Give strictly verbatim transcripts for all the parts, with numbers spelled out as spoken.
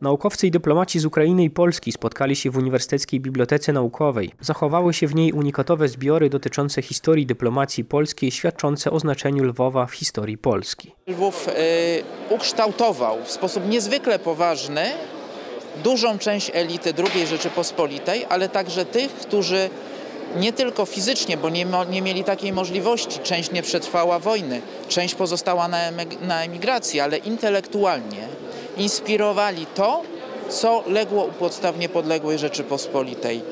Naukowcy i dyplomaci z Ukrainy i Polski spotkali się w Uniwersyteckiej Bibliotece Naukowej. Zachowały się w niej unikatowe zbiory dotyczące historii dyplomacji polskiej, świadczące o znaczeniu Lwowa w historii Polski. Lwów y, ukształtował w sposób niezwykle poważny dużą część elity drugiej Rzeczypospolitej, ale także tych, którzy nie tylko fizycznie, bo nie, nie mieli takiej możliwości, część nie przetrwała wojny, część pozostała na, na emigracji, ale intelektualnie inspirowali to, co legło u podstaw niepodległej Rzeczypospolitej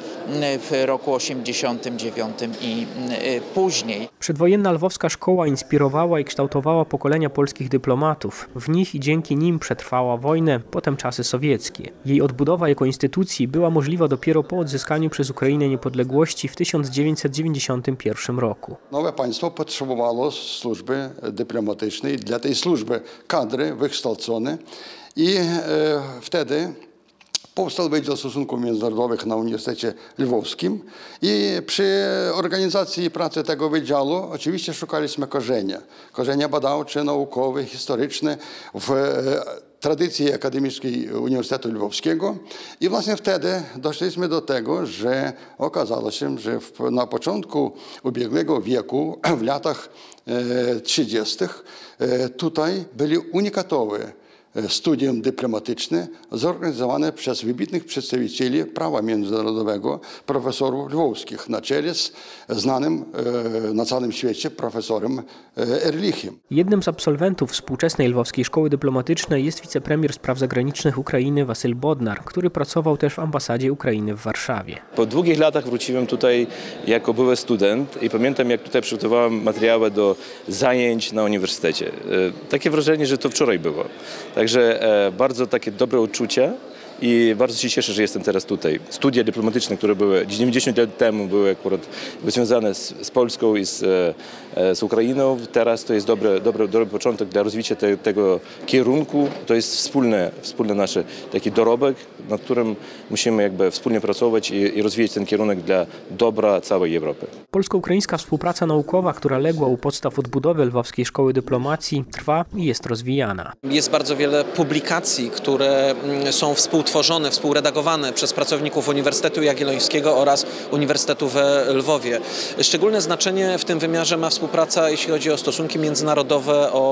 w roku osiemdziesiątym dziewiątym i później. Przedwojenna lwowska szkoła inspirowała i kształtowała pokolenia polskich dyplomatów. W nich i dzięki nim przetrwała wojnę, potem czasy sowieckie. Jej odbudowa jako instytucji była możliwa dopiero po odzyskaniu przez Ukrainę niepodległości w tysiąc dziewięćset dziewięćdziesiątym pierwszym roku. Nowe państwo potrzebowało służby dyplomatycznej, dla tej służby kadry wykształcone i e, wtedy powstał Wydział Stosunków Międzynarodowych na Uniwersytecie Lwowskim i przy organizacji pracy tego wydziału oczywiście szukaliśmy korzenia. Korzenia badawcze, naukowe, historyczne w tradycji akademickiej Uniwersytetu Lwowskiego i właśnie wtedy doszliśmy do tego, że okazało się, że w, na początku ubiegłego wieku, w latach trzydziestych tutaj byli unikatowe studium dyplomatyczne zorganizowane przez wybitnych przedstawicieli prawa międzynarodowego, profesorów lwowskich, na czele z znanym e, na całym świecie profesorem e, Erlichem. Jednym z absolwentów współczesnej Lwowskiej Szkoły Dyplomatycznej jest wicepremier spraw zagranicznych Ukrainy Wasyl Bodnar, który pracował też w ambasadzie Ukrainy w Warszawie. Po długich latach wróciłem tutaj jako były student i pamiętam, jak tutaj przygotowałem materiały do zajęć na uniwersytecie. E, takie wrażenie, że to wczoraj było. Także e, bardzo takie dobre uczucie i bardzo się cieszę, że jestem teraz tutaj. Studia dyplomatyczne, które były dziewięćdziesiąt lat temu, były akurat związane z, z Polską i z, e, z Ukrainą. Teraz to jest dobry, dobry, dobry początek dla rozwoju te, tego kierunku. To jest wspólny, wspólny nasz taki dorobek, nad którym musimy jakby wspólnie pracować i, i rozwijać ten kierunek dla dobra całej Europy. Polsko-ukraińska współpraca naukowa, która legła u podstaw odbudowy Lwowskiej Szkoły Dyplomacji, trwa i jest rozwijana. Jest bardzo wiele publikacji, które są współtworzone, współredagowane przez pracowników Uniwersytetu Jagiellońskiego oraz Uniwersytetu we Lwowie. Szczególne znaczenie w tym wymiarze ma współpraca, jeśli chodzi o stosunki międzynarodowe, o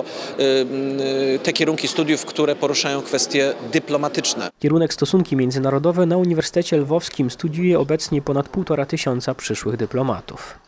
y, te kierunki studiów, które poruszają kwestie dyplomatyczne. Kierunek stosunki międzynarodowe na Uniwersytecie Lwowskim studiuje obecnie ponad półtora tysiąca przyszłych dyplomatów.